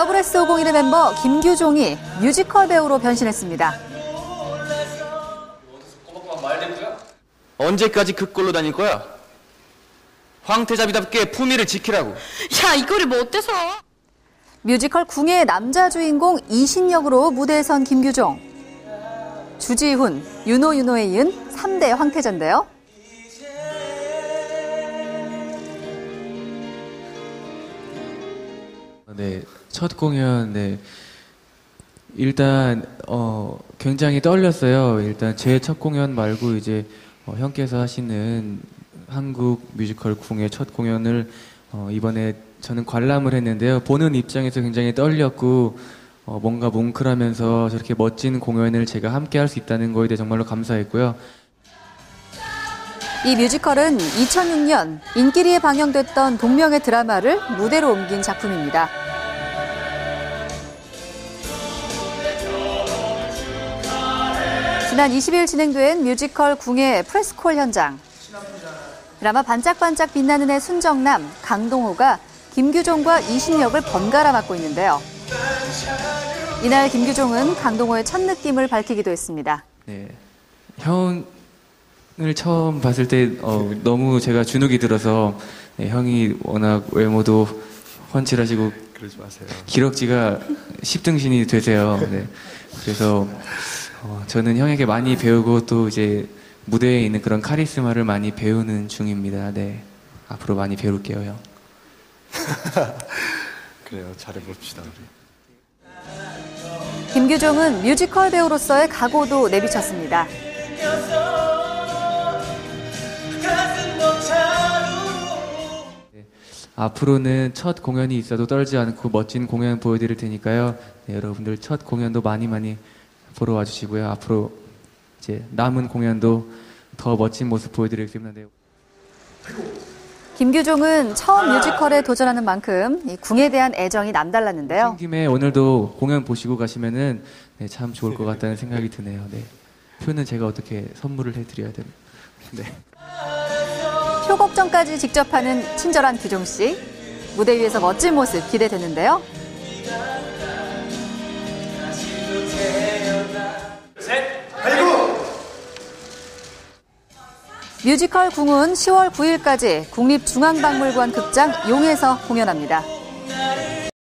WS501의 멤버 김규종이 뮤지컬 배우로 변신했습니다. 언제까지 그 꼴로 다닐 거야? 황태자비답게 품위를 지키라고. 야, 이거를 뭐 어때서? 뮤지컬 궁의 남자 주인공 이신역으로 무대에 선 김규종. 주지훈, 윤호에 이은 3대 황태자인데요. 네, 첫 공연, 네. 일단, 굉장히 떨렸어요. 일단 제 첫 공연 말고 이제, 형께서 하시는 한국 뮤지컬 궁의 첫 공연을, 이번에 저는 관람을 했는데요. 보는 입장에서 굉장히 떨렸고, 뭔가 뭉클하면서 저렇게 멋진 공연을 제가 함께 할 수 있다는 거에 대해 정말로 감사했고요. 이 뮤지컬은 2006년 인기리에 방영됐던 동명의 드라마를 무대로 옮긴 작품입니다. 지난 20일 진행된 뮤지컬 궁의 프레스콜 현장. 드라마 반짝반짝 빛나는 애 순정남 강동호가 김규종과 이신역을 번갈아 맡고 있는데요. 이날 김규종은 강동호의 첫 느낌을 밝히기도 했습니다. 네, 형을 처음 봤을 때 너무 제가 주눅이 들어서 네, 형이 워낙 외모도 훤칠하시고 그러지 마세요. 기럭지가 10등신이 되세요. 네, 그래서 저는 형에게 많이 배우고 또 이제 무대에 있는 그런 카리스마를 많이 배우는 중입니다. 네, 앞으로 많이 배울게요, 형. 그래요, 잘해봅시다 우리. 김규종은 뮤지컬 배우로서의 각오도 내비쳤습니다. 네, 앞으로는 첫 공연이 있어도 떨지 않고 멋진 공연 보여드릴 테니까요. 네, 여러분들 첫 공연도 많이 보러 와주시고요. 앞으로 이제 남은 공연도 더 멋진 모습 보여드리겠습니다. 네. 김규종은 처음 뮤지컬에 도전하는 만큼 이 궁에 대한 애정이 남달랐는데요. 김에 오늘도 공연 보시고 가시면은 네, 참 좋을 것 같다는 생각이 드네요. 네. 표는 제가 어떻게 선물을 해드려야 되나? 네. 표 걱정까지 직접 하는 친절한 규종 씨. 무대 위에서 멋진 모습 기대되는데요. 뮤지컬 궁은 10월 9일까지 국립중앙박물관 극장 용에서 공연합니다.